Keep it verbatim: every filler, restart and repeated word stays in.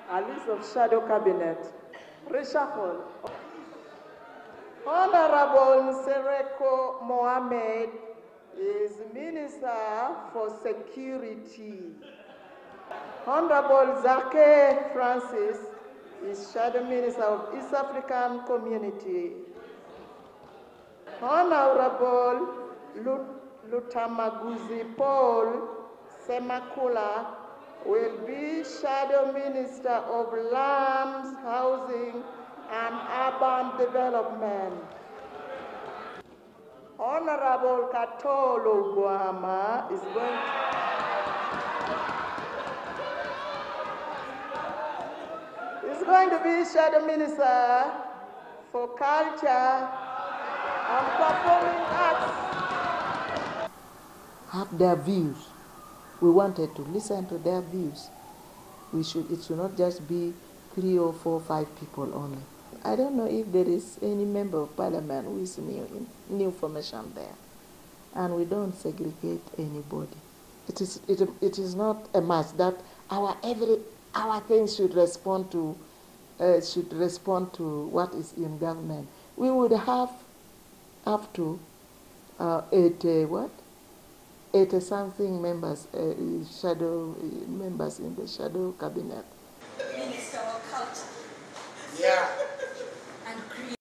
A list of shadow cabinet. Reshuffle. Honorable Nsereko Mohamed is Minister for Security. Honorable Zake Francis is Shadow Minister of East African Community. Honorable Lutamaguzi Paul Semakula will be Shadow Minister of Lands, Housing, and Urban Development. Honorable Katolo Guama is going to, is going to be Shadow Minister for Culture and Performing Arts. Have their views. We wanted to listen to their views. We should, it should not just be three or four, five people only. I don't know if there is any member of parliament who is new, new formation there. And we don't segregate anybody. It is, it, it is not a must that our every, our things should respond to, uh, should respond to what is in government. We would have up to uh, eighty, what? eighty something members, uh, shadow uh, members in the shadow cabinet. Minister of Culture. Yeah.